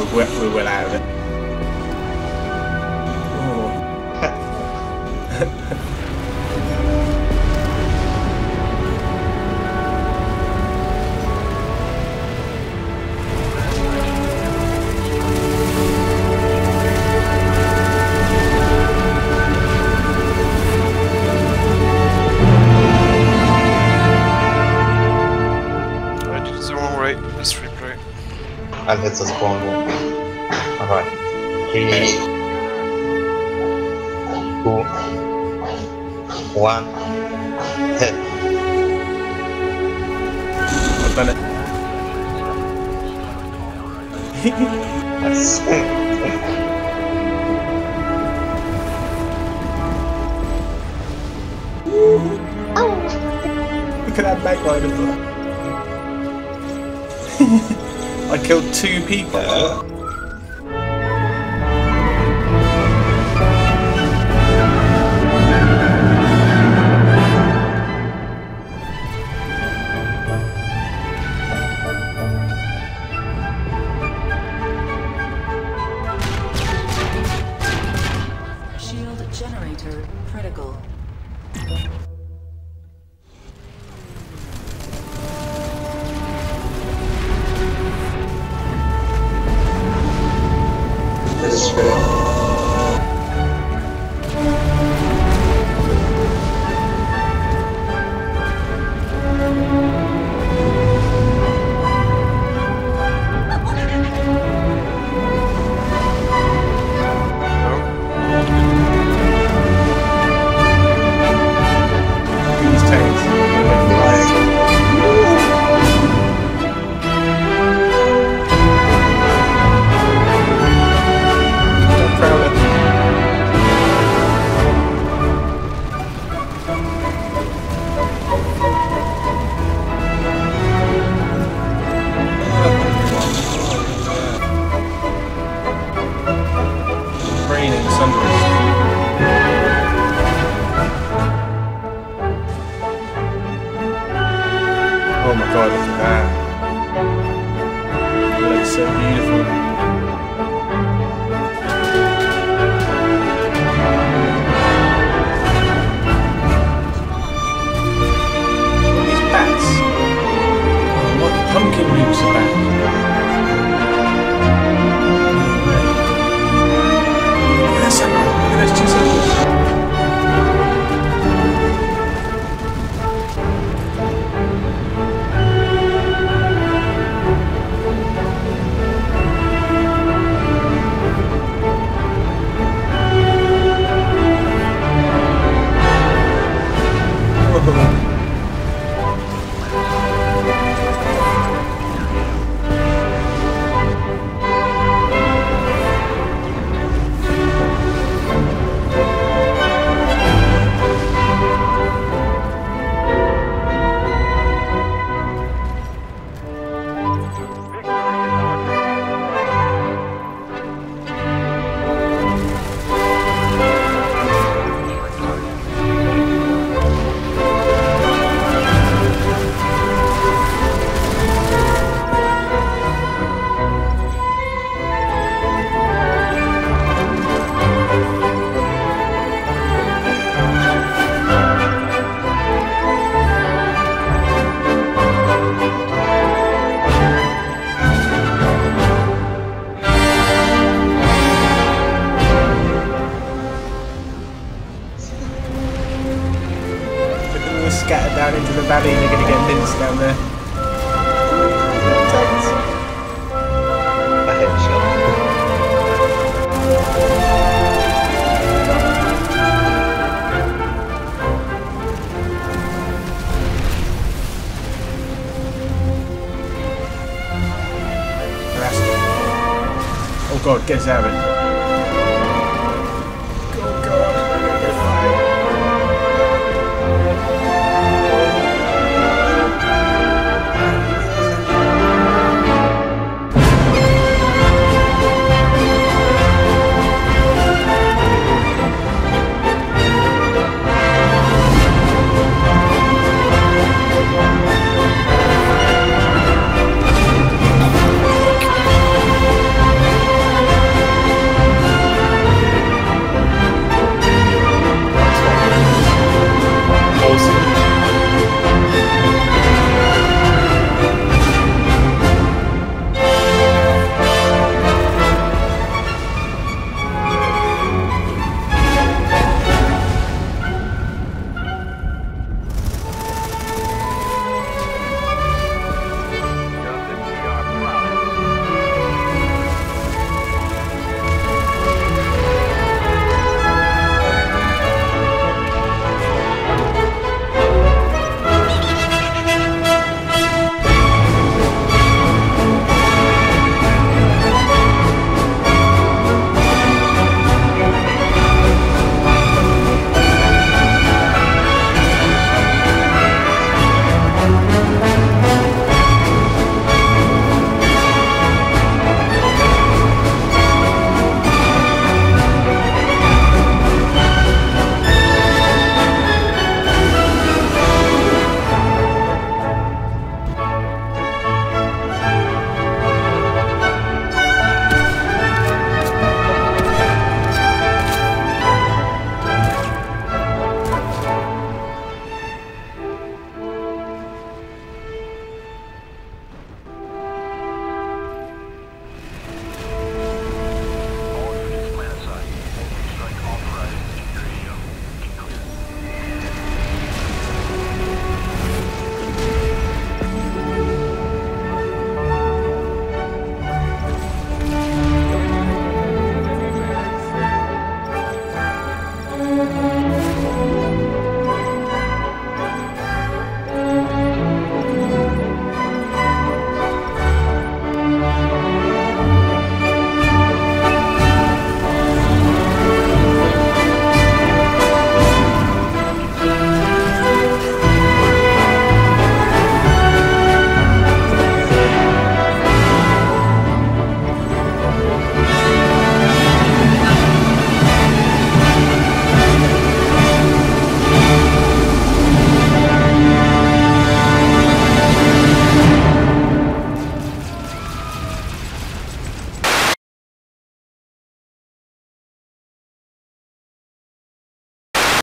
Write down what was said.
we're well out of it. Let's replay. I'll hit the spawn wall. Alright. 3, 2, 1, hit. I've done it. Yes. Look at that backline of that. I killed 2 people. Shield generator critical. Oh my god, look at that. It looks so beautiful. These bats. Oh, what pumpkin roots are back. Look at that circle. Look at those 2 circles. Scattered down into the valley and you're going to get minced down there. A headshot. Oh god, get us out of it.